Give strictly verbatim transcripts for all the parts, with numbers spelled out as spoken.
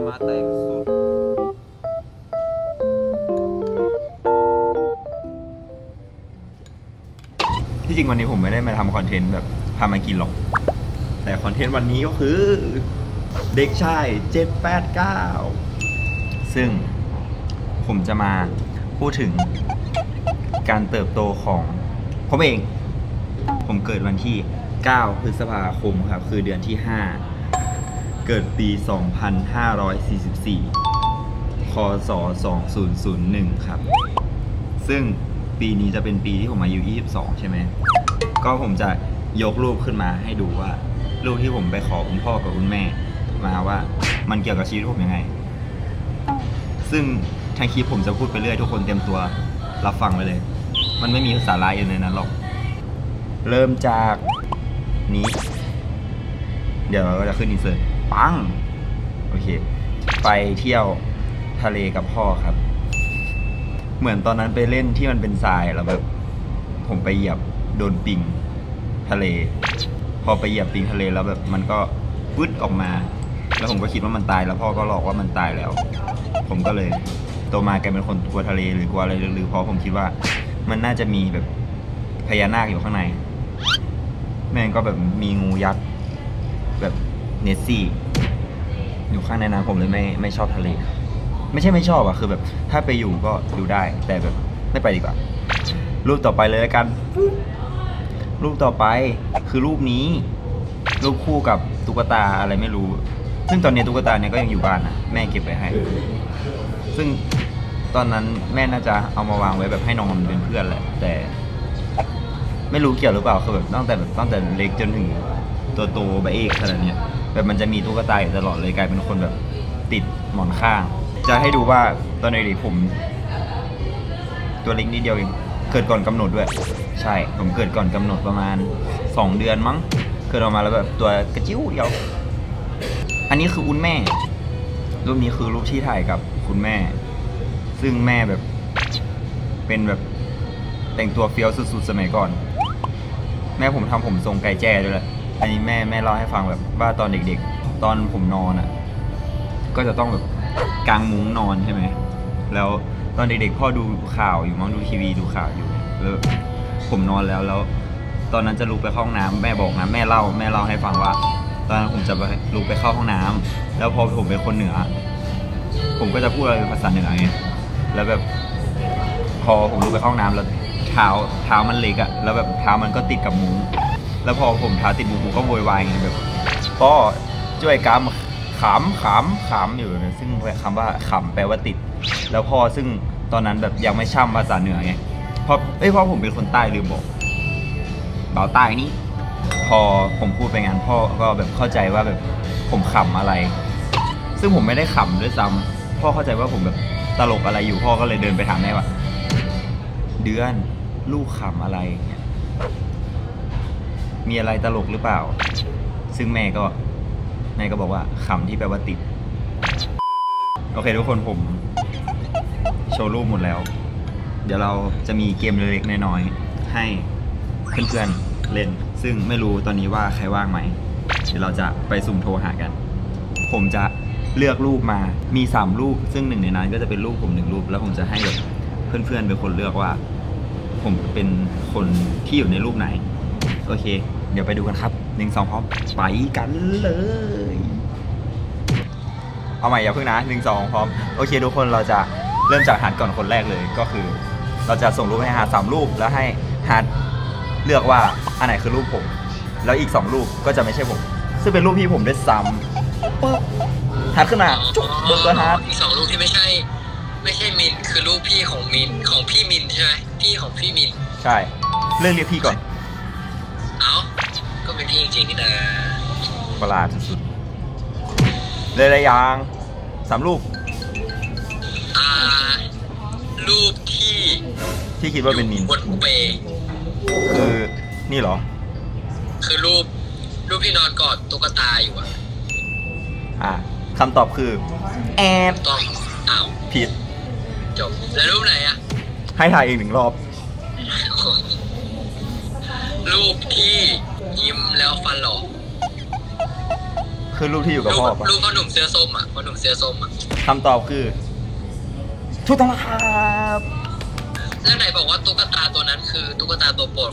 มาแตกสุดที่จริงวันนี้ผมไม่ได้มาทำคอนเทนต์แบบพามากินหรอกแต่คอนเทนต์วันนี้ก็คือเด็กชายเจ็ดแปดเก้าซึ่งผมจะมาพูดถึงการเติบโตของผมเองผมเกิดวันที่เก้าพฤษภาคมครับคือเดือนที่ห้าเกิดปีสองพันห้าร้อยสี่สิบสี่คศสองพันหนึ่งครับซึ่งปีนี้จะเป็นปีที่ผมอายุยี่สิบสองใช่ไหมก็ผมจะยกรูปขึ้นมาให้ดูว่ารูปที่ผมไปขอคุณพ่อกับคุณแม่มาว่ามันเกี่ยวกับชีวิตผมยังไงซึ่งทางคลิปผมจะพูดไปเรื่อยทุกคนเตรียมตัวรับฟังไปเลยมันไม่มีสาระอยู่ในนั้นหรอกเริ่มจากนี้เดี๋ยวเราก็จะขึ้นอินเสิร์ตปังโอเคไปเที่ยวทะเลกับพ่อครับเหมือนตอนนั้นไปเล่นที่มันเป็นทรายแล้วแบบผมไปเหยียบโดนปิงทะเลพอไปเหยียบปิงทะเลแล้วแบบมันก็ปึ๊ดออกมาแล้วผมก็คิดว่ามันตายแล้วพ่อก็หลอกว่ามันตายแล้วผมก็เลยโตมากลายเป็นคนกลัวทะเลหรือกลัวอะไรหรือเพราะผมคิดว่ามันน่าจะมีแบบพญานาคอยู่ข้างในแม่งก็แบบมีงูยักษ์แบบเนสซี่อยู่ข้างในนั้นผมเลยไม่ไม่ชอบทะเลไม่ใช่ไม่ชอบอะคือแบบถ้าไปอยู่ก็ดูได้แต่แบบไม่ไปดีกว่ารูปต่อไปเลยแล้วกันรูปต่อไปคือรูปนี้รูปคู่กับตุ๊กตาอะไรไม่รู้ซึ่งตอนนี้ตุ๊กตาเนี่ยก็ยังอยู่บ้านนะแม่เก็บไว้ให้ซึ่งตอนนั้นแม่น่าจะเอามาวางไว้แบบให้น้องมันเป็นเพื่อนแหละแต่ไม่รู้เกี่ยวหรือเปล่าคือแบบตั้งแต่แบบตั้งแต่เล็กจนถึงตัวโตไปเอกขนาดนี้แบบมันจะมีตุ๊กตาอยู่ตลอดเลยกลายเป็นคนแบบติดหมอนข้างจะให้ดูว่าตอนเด็กๆผมตัวเล็กนิดเดียวเองเกิดก่อนกำหนดด้วยใช่ผมเกิดก่อนกำหนดประมาณสองเดือนมั้งเกิดออกมาแล้วแบบตัวกระจิ้วเดียวอันนี้คือคุณแม่รูปนี้คือรูปที่ถ่ายกับคุณแม่ซึ่งแม่แบบเป็นแบบแต่งตัวเฟี้ยวสุดๆสมัยก่อนแม่ผมทำผมทรงไก่แจ้ด้วยแหละอันนี้แม่แม่เล่าให้ฟังแบบว่าตอนเด็กๆตอนผมนอนอ่ะก็จะต้องแบบกางมุ้งนอนใช่ไหมแล้วตอนเด็กๆพ่อดูข่าวอยู่มั้งดูทีวีดูข่าวอยู่แล้วผมนอนแล้วแล้วตอนนั้นจะลุกไปเข้าห้องน้ำแม่บอกนะแม่เล่าแม่เล่าให้ฟังว่าตอนนั้นผมจะไปลุกไปเข้าห้องน้ำแล้วพอผมเป็นคนเหนือผมก็จะพูดอะไรภาษาเหนือไงแล้วแบบพอผมลุกไปเข้าห้องน้ำแล้วเท้าเท้ามันเล็กอะแล้วแบบเท้ามันก็ติดกับมุ้งแล้วพอผมเท้าติดมุ้งผมก็โวยวายไงแบบพ่อช่วยกำขำขำขำอยู่นะซึ่งคำว่าขำแปลว่าติดแล้วพ่อซึ่งตอนนั้นแบบยังไม่ช่ำภาษาเหนือไงเพราะเอ้ยพ่อผมเป็นคนใต้ลืมบอกเบาใต้นี่พอผมพูดไปงานพ่อก็แบบเข้าใจว่าแบบผมขำอะไรซึ่งผมไม่ได้ขำด้วยซ้ำพ่อเข้าใจว่าผมแบบตลกอะไรอยู่พ่อก็เลยเดินไปถามแม่ว่าเดือนลูกขำอะไรมีอะไรตลกหรือเปล่าซึ่งแม่ก็แม่ก็บอกว่าขำที่แปลว่าติดโอเคทุกคนผมโชว์รูปหมดแล้วเดี๋ยวเราจะมีเกมเล็กๆน้อยๆให้เพื่อนๆเล่นซึ่งไม่รู้ตอนนี้ว่าใครว่างไหมเดี๋ยวเราจะไปสุ่มโทรหากันผมจะเลือกรูปมามีสามรูปซึ่งหนึ่งในนั้นก็จะเป็นรูปผมหนึ่งรูปแล้วผมจะให้แบบเพื่อนๆเป็นคนเลือกว่าผมเป็นคนที่อยู่ในรูปไหนโอเคเดี๋ยวไปดูกันครับหนึ่งสองพร้อมไปกันเลยเอาใหม่อย่าเพิ่งนะหนึ่งสองพร้อมโอเคทุกคนเราจะเริ่มจากฮาร์ดก่อนคนแรกเลยก็คือเราจะส่งรูปให้ฮาร์ดสามรูปแล้วให้ฮาร์ดเลือกว่าอันไหนคือรูปผมแล้วอีกสองรูปก็จะไม่ใช่ผมซึ่งเป็นรูปพี่ผมด้วยซ้ำปึ๊บฮาร์ดขึ้นมาจุ๊บเบอร์เกอร์ฮาร์ดอีกสองรูปที่ไม่ใช่ไม่ใช่มินคือรูปพี่ของมินของพี่มินใช่ไหมพี่ของพี่มินใช่เรื่องเรียกพี่ก่อนเอ้าก็เป็นพี่จริงๆนี่นะประหลาดสุดๆเลยระยางสามรูปอ่ารูปที่ที่คิดว่าเป็นมินบนเปคือนี่เหรอคือรูปรูปที่นอนกอดตุ๊กตาอยู่อ่ะอ่าคำตอบคือแอบต้องอ้าวผิดจบแล้วรูปไหนอ่ะให้ถ่ายอีกหนึ่งรอบรูปที่ยิ้มแล้วฟันหลอกคือรูปที่อยู่กับรูพ่อปปะรูปพ่อหนุ่มเสื้อส้มอ่ะพ่อหนุ่มเสื้อส้มอ่ะคำตอบคือถูกต้องแล้วครับแล้วไหนบอกว่าตุ๊กตาตัวนั้นคือตุ๊กตาตัวโปรด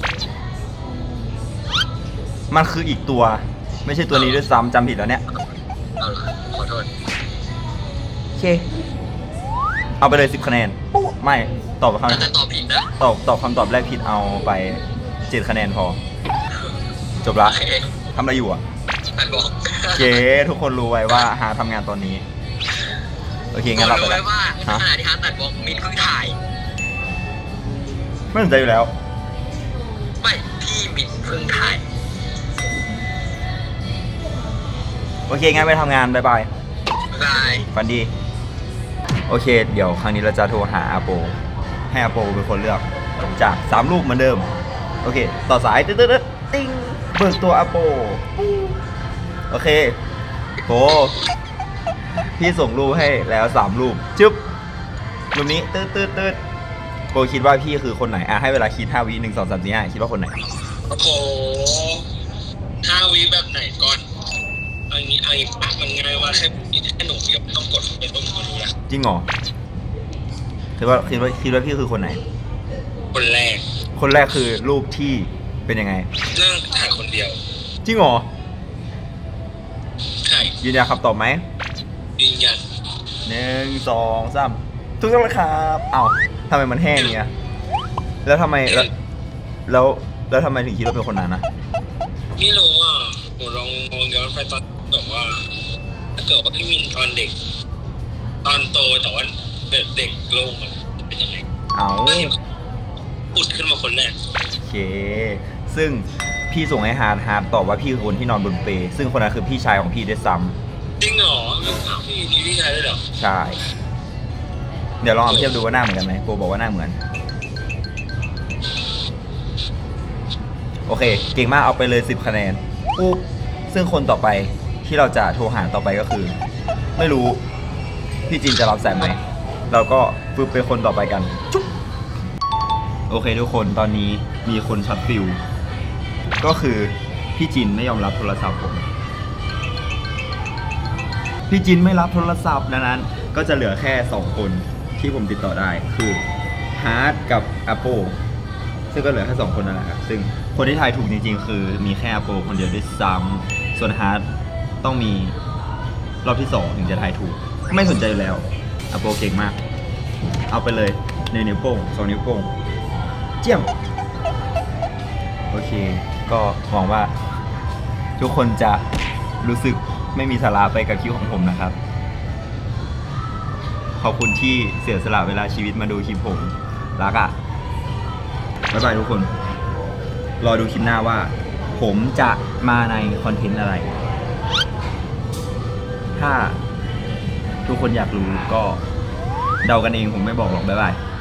มันคืออีกตัว ไม่ใช่ตัวนี้ด้วยซ้ำจำผิดแล้วเนี่ยเอาล่ะขอโทษโอเค เอาไปเลยสิบคะแนนปุ๊บไม่ตอบคแต่จะตอบผิดนะำตอบตอบคำตอบแรกผิดเอาไปเจ็ดคะแนนพอ จบละโอเคทำอะไรอยู่อ่ะอันบอกโอเค ทุกคนรู้ไว้ว่าหาทำงานตอนนี้ โอเคงั้นเรารู้ไปไว้ละว่าฮะขณะที่ฮาร์ดตัดบอกมินเพิ่งถ่ายไม่สนใจอยู่แล้วไม่พี่มินเพิ่งถ่ายโอเคงั้นไปทำงานบายบายบายฟันดี โอเค เดี๋ยวครั้งนี้เราจะโทรหาอาโป ให้อาโปเป็นคนเลือกจากสามรูปเหมือนเดิม โอเค ต่อสายตึ๊ดตึ๊ดตึ๊ดติ้งเบิกตัวอาโป โอเคโปพี่ส่งรูปให้แล้วสามรูปจึ๊บรูปนี้ตึ๊ดตึ๊ดตึ๊ดโปคิดว่าพี่คือคนไหนอ่ะให้เวลาคิดห้าวิหนึ่งสองสามสี่ห้าคิดว่าคนไหนโอ้โหห้าวิแบบไหนก่อนเอางี้เอางี้ปะมันง่ายว่าแค่แค่หนูยกต้องกดเข้าไปต้มก็รู้ละจริงเหรอคิดว่าคิดว่าคิดว่าพี่คือคนไหนคนแรกคนแรกคือรูปที่เป็นยังไงเรื่องถ่ายคนเดียวจริงเหรอใช่ยืนยันคำตอบไหมยืนยันหนึ่งสองสามถูกต้องแล้วครับเอ้าทำไมมันแห้งเนี่ยแล้วทำไมแล้วแล้วแล้วทำไมถึงคิดว่าเป็นคนนั้นนะไม่รู้อ่ะหนูลองมองย้อนไปตอนแบบว่าถ้าเกิดว่าพี่มินตอนเด็ก ตอนโตแต่ว่าเด็กเด็กลงมันเป็นยังไงเอาแล้วเนี่ยปุดขึ้นมาคนแรกโอเค ซึ่งพี่ส่งให้ฮาร์ดฮาร์ดตอบว่าพี่คือคนที่นอนบนเปลซึ่งคนนั้นคือพี่ชายของพี่ด้วยซ้จริงเหรอไม่ถามพี่นี่พี่ชายได้เหรอำใช่ เดี๋ยวลองเอาเทียบดูว่าหน้าเหมือนกันไหมโปบอกว่าหน้าเหมือน โอเค เก่งมากเอาไปเลยสิบคะแนนปุ๊บซึ่งคนต่อไปที่เราจะโทรหาต่อไปก็คือ ไม่รู้พี่จินจะรับสายไหม เราก็ปึ๊บเป็นคนต่อไปกันจุ๊บโอเคทุกคนตอนนี้มีคนช็อตฟิวก็คือพี่จินไม่ยอมรับโทรศัพท์ผมพี่จินไม่รับโทรศัพท์ดังนั้นก็จะเหลือแค่สองคนที่ผมติดต่อได้คือฮาร์ดกับอาโปซึ่งก็เหลือแค่สองคนนั่นแหละครับซึ่งคนที่ทายถูกจริงๆคือมีแค่อาโปคนเดียวด้วยซ้ำส่วนฮาร์ดต้องมีรอบที่สองถึงจะทายถูกไม่สนใจอยู่แล้วอาโปเก่งมากเอาไปเลยหนึ่งนิ้วโป้งสองนิ้วโป้งเจียมโอเคก็หวังว่าทุกคนจะรู้สึกไม่มีสาระไปกับคิวของผมนะครับขอบคุณที่เสียสละเวลาชีวิตมาดูคลิปผมรักอ่ะบ๊ายบายทุกคนรอดูคลิปหน้าว่าผมจะมาในคอนเทนต์อะไรถ้าทุกคนอยากรู้ก็เดากันเองผมไม่บอกหรอกบ๊ายบาย